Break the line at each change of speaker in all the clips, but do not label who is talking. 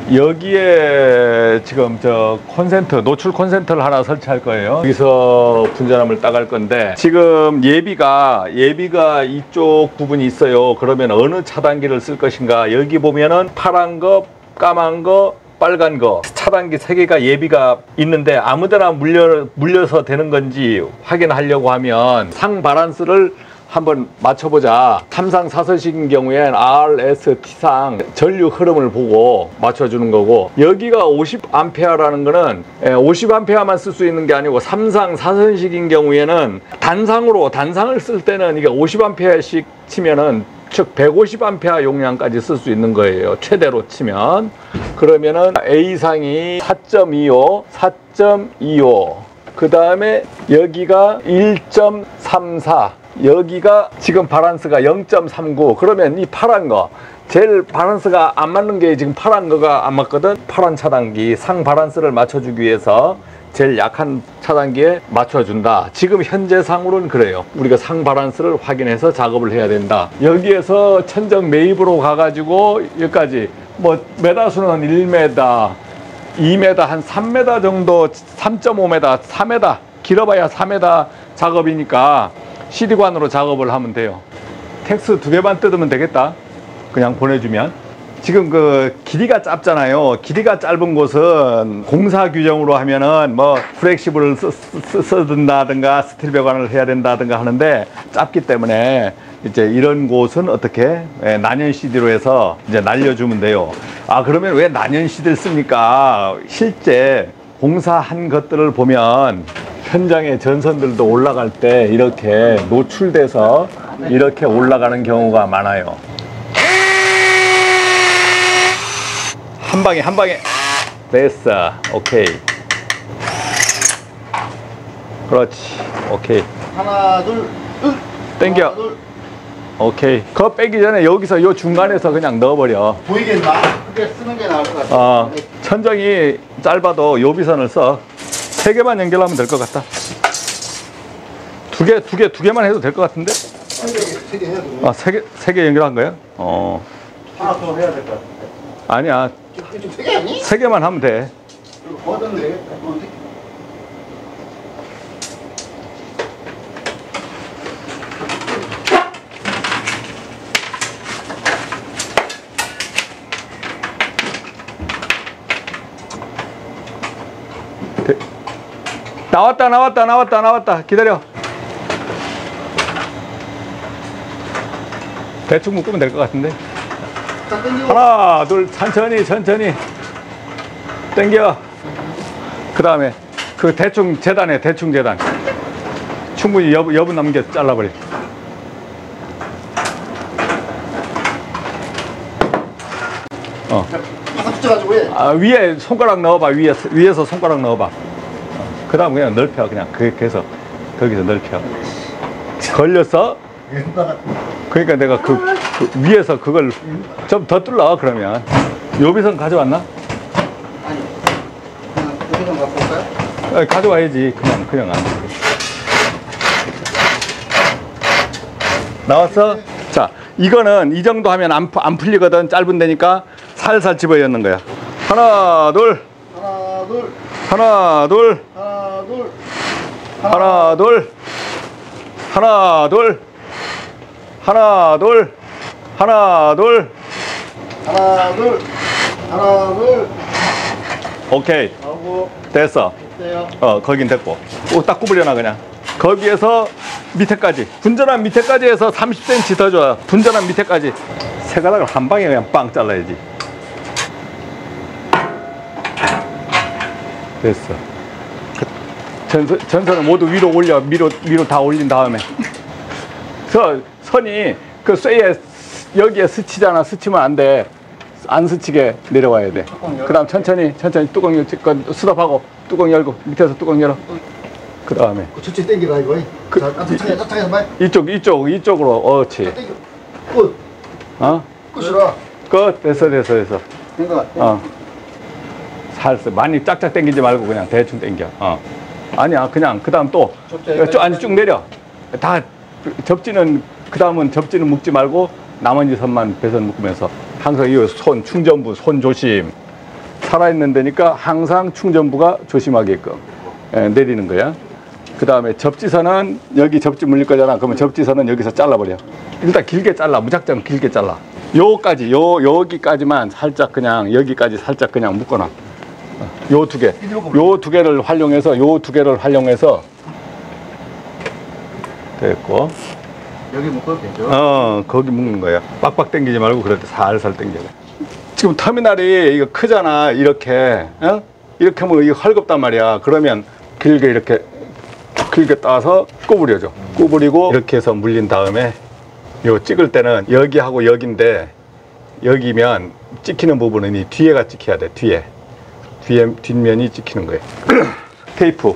여기에 지금 저 콘센트, 노출 콘센트를 하나 설치할 거예요. 여기서 분전압을 따갈 건데, 지금 예비가 이쪽 부분이 있어요. 그러면 어느 차단기를 쓸 것인가? 여기 보면은 파란 거, 까만 거, 빨간 거 차단기 3개가 예비가 있는데 아무데나 물려서 되는 건지 확인하려고 하면 상 바란스를 한번 맞춰보자. 3상 4선식인 경우엔 RS, T상 전류 흐름을 보고 맞춰주는 거고, 여기가 50A라는 거는 50A만 쓸 수 있는 게 아니고 3상 4선식인 경우에는 단상을 쓸 때는 이게 50A씩 치면은 즉 150A 용량까지 쓸 수 있는 거예요. 최대로 치면. 그러면은 A상이 4.25, 4.25, 그 다음에 여기가 1.34, 여기가 지금 바란스가 0.39. 그러면 이 파란 거, 제일 바란스가 안 맞는 게 지금 파란 거가 안 맞거든. 파란 차단기 상 바란스를 맞춰주기 위해서 제일 약한 차단기에 맞춰준다. 지금 현재 상으로는 그래요. 우리가 상 바란스를 확인해서 작업을 해야 된다. 여기에서 천정 매입으로 가가지고 여기까지 뭐 메다수는 1m, 2m, 한 3m 정도, 3.5m, 4m, 길어봐야 4m 작업이니까 CD관으로 작업을 하면 돼요. 텍스 2개만 뜯으면 되겠다. 그냥 보내주면. 지금 그 길이가 짧잖아요. 길이가 짧은 곳은 공사 규정으로 하면은 뭐 플렉시블을 써든다든가 스틸 배관을 해야 된다든가 하는데, 짧기 때문에 이제 이런 곳은 어떻게 난연 CD로 해서 이제 날려주면 돼요. 아, 그러면 왜 난연 CD를 씁니까? 실제 공사한 것들을 보면 현장의 전선들도 올라갈 때 이렇게 노출돼서 이렇게 올라가는 경우가 많아요. 한 방에 됐어. 오케이. 그렇지. 오케이.
하나, 둘.
땡겨.
하나, 둘.
오케이. 그거 빼기 전에 여기서 요 중간에서 그냥 넣어버려.
보이겠나? 그렇게 쓰는 게 나을 것 같아.
천정이 짧아도 요비선을 써. 3개만 연결하면 될 것 같다. 두 개만 해도 될 것 같은데?
3개 해야 돼.
아, 3개 연결한 거야?
하나 더 해야 될 것 같은데.
아니야.
좀 3개 아니?
3개만 하면 돼.
그리고 더 넣으면 되겠다.
나왔다. 기다려. 대충 묶으면 될 것 같은데. 하나, 둘, 천천히. 당겨. 그 다음에 그 대충 재단해. 충분히 여분 남겨 잘라버려.
바삭 붙여가지고 해.
위에 손가락 넣어봐. 위에서 손가락 넣어봐. 그 다음 그냥 넓혀. 그냥 그래서 거기서 넓혀. 걸렸어? 그러니까 내가 그 위에서 그걸 좀 더 뚫러. 그러면 요비선 가져왔나?
아니, 그냥 요비선 갖고 올까요?
가져와야지. 그냥 안 돼. 나왔어? 자, 이거는 이 정도 하면 안 풀리거든. 짧은 데니까 살살 집어 넣는 거야. 하나, 둘. 오케이. 됐어. 거긴 됐고. 딱 구부려놔 그냥. 거기에서 밑에까지. 분전한 밑에까지 해서 30cm 더 줘. 분전한 밑에까지. 세 가닥을 한 방에 그냥 빵 잘라야지. 됐어. 전선을 모두 위로 올려. 위로 다 올린 다음에. 선이 그 쇠에 여기에 스치잖아. 스치면 안 돼. 안 스치게 내려와야 돼. 그 다음 천천히 뚜껑 스톱하고 뚜껑 열고 밑에서 뚜껑 열어. 그 다음에
천천히 당기라 이거.
이쪽으로. 옳지.
끝. 끝이라.
끝. 됐어.
된 것 같아.
살살 많이 짝짝 당기지 말고 그냥 대충 당겨. 아니야. 그냥 그 다음 또 쭉 내려. 다 접지는 그 다음은 접지는 묶지 말고 나머지 선만 배선 묶으면서 항상 이 손 충전부 손 조심. 살아있는 데니까 항상 충전부가 조심하게끔 내리는 거야. 그 다음에 접지선은 여기 접지 물릴 거잖아. 그러면 접지선은 여기서 잘라버려. 일단 길게 잘라. 무작정 길게 잘라. 요까지, 여기까지만 살짝 그냥, 여기까지 살짝 그냥 묶어놔. 요 두 개. 요 두 개를 활용해서 됐고.
여기 묶어도 되죠?
거기 묶는 거야. 빡빡 당기지 말고 그럴 때 살살 당겨야 돼. 지금 터미널이 이거 크잖아. 이렇게. 이렇게 하면 이거 헐겁단 말이야. 그러면 길게 이렇게 길게 따서 구부려줘. 구부리고 이렇게 해서 물린 다음에 요 찍을 때는 여기하고 여기인데 여기면 찍히는 부분은 이 뒤에가 찍혀야 돼. 뒷면이 찍히는 거예요. 테이프.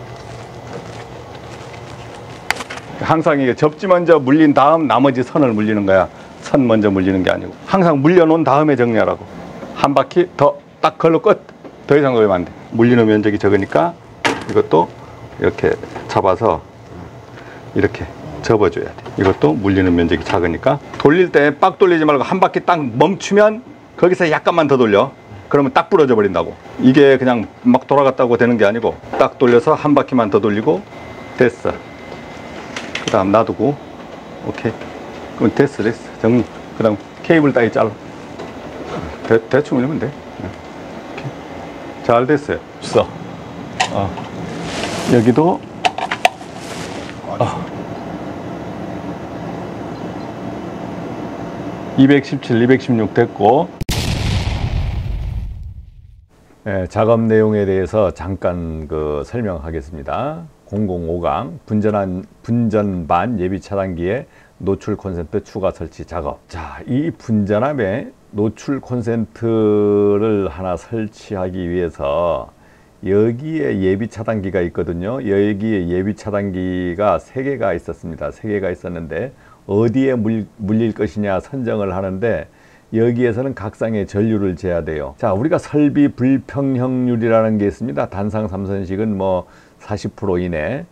항상 이게 접지 먼저 물린 다음 나머지 선을 물리는 거야. 선 먼저 물리는 게 아니고. 항상 물려놓은 다음에 정리하라고. 한 바퀴 더 딱 걸로 끝. 더 이상 걸리면 안 돼. 물리는 면적이 적으니까 이것도 이렇게 잡아서 이렇게 접어줘야 돼. 이것도 물리는 면적이 작으니까. 돌릴 때 빡 돌리지 말고 한 바퀴 딱 멈추면 거기서 약간만 더 돌려. 그러면 딱 부러져 버린다고. 이게 그냥 막 돌아갔다고 되는 게 아니고 딱 돌려서 한 바퀴만 더 돌리고 됐어. 그 다음 놔두고 오케이. 그럼 됐어. 정리. 그 다음 케이블 따위 잘라. 대충 올리면 돼. 오케이. 잘 됐어요. 써. 여기도 217, 216 됐고. 작업 내용에 대해서 잠깐 설명하겠습니다. 005강 분전반 예비 차단기에 노출 콘센트 추가 설치 작업. 자, 이 분전함에 노출 콘센트를 하나 설치하기 위해서 여기에 예비 차단기가 있거든요. 여기에 예비 차단기가 3개가 있었습니다. 3개가 있었는데 어디에 물릴 것이냐 선정을 하는데 여기에서는 각상의 전류를 재야 돼요. 자, 우리가 설비 불평형률이라는 게 있습니다. 단상 3선식은 뭐 40% 이내,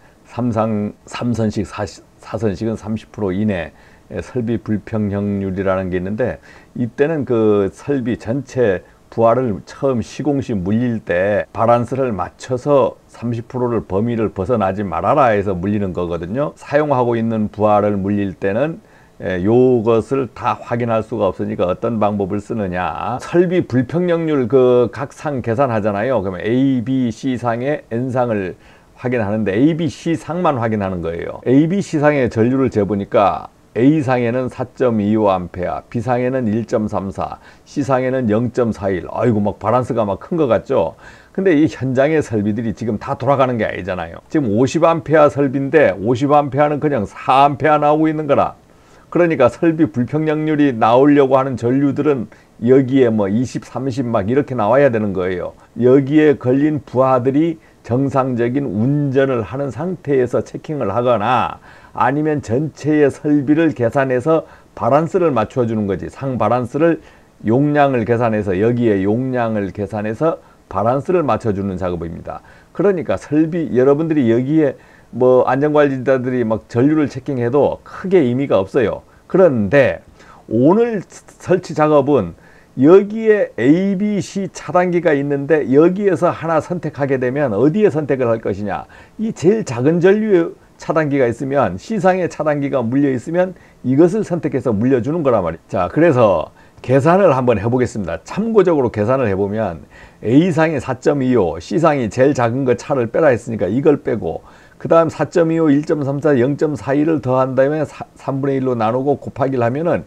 3선식 4선식은 30% 이내 설비 불평형률이라는 게 있는데, 이때는 그 설비 전체 부하를 처음 시공시 물릴 때 바란스를 맞춰서 30%를 범위를 벗어나지 말아라 해서 물리는 거거든요. 사용하고 있는 부하를 물릴 때는 요것을 다 확인할 수가 없으니까 어떤 방법을 쓰느냐, 설비 불평형률 그 각 상 계산하잖아요. 그러면 A, B, C 상의 N상을 확인하는데 A, B, C 상만 확인하는 거예요. A, B, C 상의 전류를 재보니까 A상에는 4.25A, B상에는 1.34, C상에는 0.41. 아이고, 막 바란스가 막 큰 것 같죠? 근데 이 현장의 설비들이 지금 다 돌아가는 게 아니잖아요. 지금 50A 설비인데 50A는 그냥 4A 나오고 있는 거라. 그러니까 설비 불평형률이 나오려고 하는 전류들은 여기에 뭐 20, 30 막 이렇게 나와야 되는 거예요. 여기에 걸린 부하들이 정상적인 운전을 하는 상태에서 체킹을 하거나 아니면 전체의 설비를 계산해서 바란스를 맞춰주는 거지. 상 바란스를 용량을 계산해서 여기에 용량을 계산해서 바란스를 맞춰주는 작업입니다. 그러니까 설비 여러분들이 여기에 뭐 안전관리자들이 막 전류를 체킹해도 크게 의미가 없어요. 그런데 오늘 설치 작업은 여기에 A, B, C 차단기가 있는데 여기에서 하나 선택하게 되면 어디에 선택을 할 것이냐. 이 제일 작은 전류의 차단기가 있으면, C상의 차단기가 물려 있으면 이것을 선택해서 물려주는 거란 말이에요. 자, 그래서 계산을 한번 해보겠습니다. 참고적으로 계산을 해보면 A상이 4.25, C상이 제일 작은 거 차를 빼라 했으니까 이걸 빼고, 그 다음 4.25, 1.34, 0.41을 더한 다음에 3분의 1로 나누고 곱하기를 하면은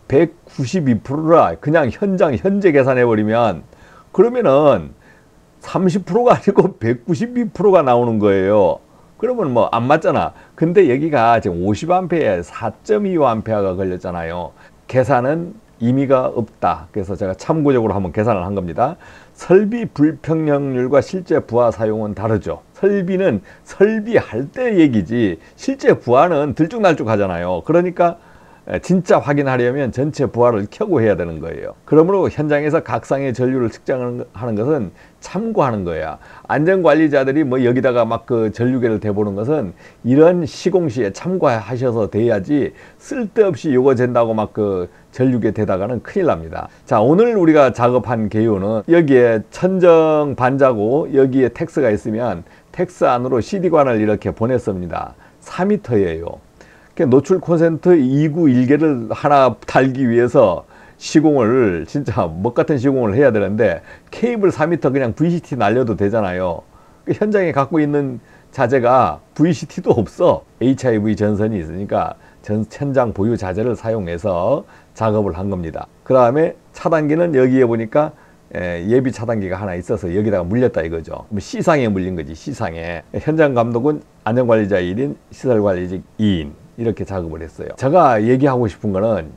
192%라 그냥 현재 계산해버리면, 그러면은 30%가 아니고 192%가 나오는 거예요. 그러면 뭐 안 맞잖아. 근데 여기가 지금 50A에 4.25A가 걸렸잖아요. 계산은 의미가 없다. 그래서 제가 참고적으로 한번 계산을 한 겁니다. 설비 불평형률과 실제 부하 사용은 다르죠. 설비는 설비할 때 얘기지 실제 부하는 들쭉날쭉 하잖아요. 그러니까 진짜 확인하려면 전체 부하를 켜고 해야 되는 거예요. 그러므로 현장에서 각상의 전류를 측정하는 것은 참고하는 거야. 안전관리자들이 뭐 여기다가 막 그 전류계를 대보는 것은 이런 시공시에 참고하셔서 돼야지, 쓸데없이 요거 잰다고 막 그 전류계 대다가는 큰일 납니다. 자, 오늘 우리가 작업한 개요는 여기에 천정 반자고 여기에 텍스가 있으면 텍스 안으로 CD관을 이렇게 보냈습니다. 4m예요. 노출 콘센트 2구 1개를 하나 달기 위해서 시공을, 진짜 먹같은 시공을 해야 되는데 케이블 4m 그냥 VCT 날려도 되잖아요. 현장에 갖고 있는 자재가 VCT도 없어. HIV 전선이 있으니까 현장 보유 자재를 사용해서 작업을 한 겁니다. 그 다음에 차단기는 여기에 보니까 예비 차단기가 하나 있어서 여기다가 물렸다 이거죠. C상에 물린 거지, C상에. 현장 감독은 안전관리자 1인, 시설관리직 2인. 이렇게 작업을 했어요. 제가 얘기하고 싶은 거는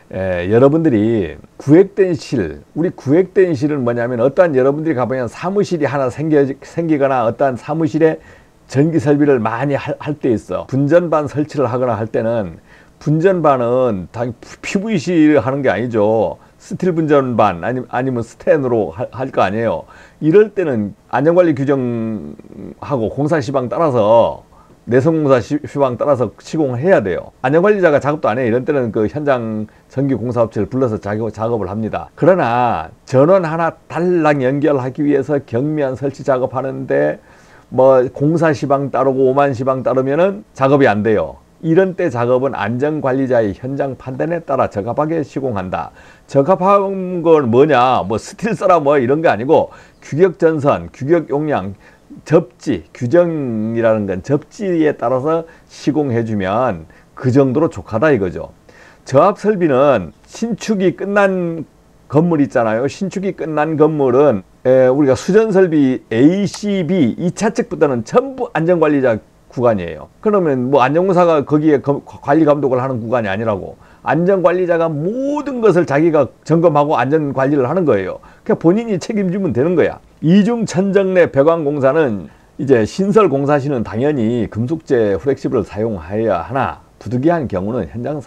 여러분들이 구획된 실, 우리 구획된 실은 뭐냐면, 어떠한 여러분들이 가보면 사무실이 하나 생기거나 어떠한 사무실에 전기 설비를 많이 할 때 있어. 분전반 설치를 하거나 할 때는, 분전반은 당연히 PVC 하는 게 아니죠. 스틸 분전반 아니면 스텐으로 할 거 아니에요. 이럴 때는 안전관리 규정하고 공사 시방 따라서, 내성공사 시방 따라서 시공을 해야 돼요. 안전관리자가 작업도 안 해요. 이런 때는 그 현장 전기공사업체를 불러서 작업을 합니다. 그러나 전원 하나 달랑 연결하기 위해서 경미한 설치 작업하는데 뭐 공사 시방 따르고 오만 시방 따르면은 작업이 안 돼요. 이런 때 작업은 안전관리자의 현장 판단에 따라 적합하게 시공한다. 적합한 건 뭐냐, 뭐 스틸 써라 뭐 이런 게 아니고, 규격 전선, 규격 용량, 접지, 규정이라는 건 접지에 따라서 시공해주면 그 정도로 족하다 이거죠. 저압 설비는 신축이 끝난 건물 있잖아요. 신축이 끝난 건물은 우리가 수전 설비 A, C, B 2차 측부터는 전부 안전관리자 구간이에요. 그러면 뭐 안전공사가 거기에 관리 감독을 하는 구간이 아니라고, 안전관리자가 모든 것을 자기가 점검하고 안전관리를 하는 거예요. 그냥 본인이 책임지면 되는 거야. 이중 천정 내 배관공사는 이제 신설 공사시는 당연히 금속재 후렉시블을 사용해야 하나, 부득이한 경우는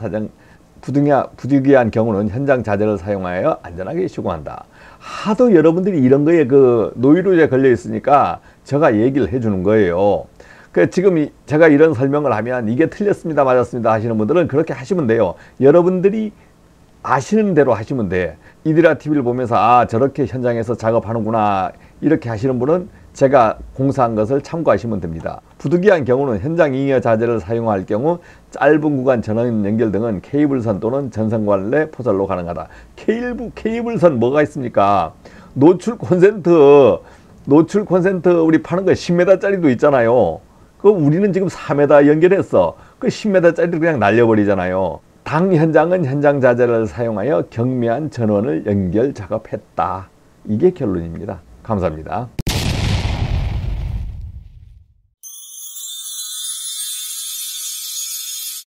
부득이한 경우는 현장 자재를 사용하여 안전하게 시공한다. 하도 여러분들이 이런 거에 그 노이로제 걸려 있으니까 제가 얘기를 해주는 거예요. 지금 제가 이런 설명을 하면 이게 틀렸습니다, 맞았습니다 하시는 분들은 그렇게 하시면 돼요. 여러분들이 아시는 대로 하시면 돼. 이디라 TV를 보면서 아, 저렇게 현장에서 작업하는구나 이렇게 하시는 분은 제가 공사한 것을 참고하시면 됩니다. 부득이한 경우는 현장 잉여 자재를 사용할 경우 짧은 구간 전원 연결 등은 케이블선 또는 전선관내 포설로 가능하다. 케이블선 뭐가 있습니까? 노출 콘센트 우리 파는 거 10m짜리도 있잖아요. 그 우리는 지금 4m 연결했어. 그 10m짜리를 그냥 날려버리잖아요. 당 현장은 현장 자재를 사용하여 경미한 전원을 연결 작업했다. 이게 결론입니다. 감사합니다.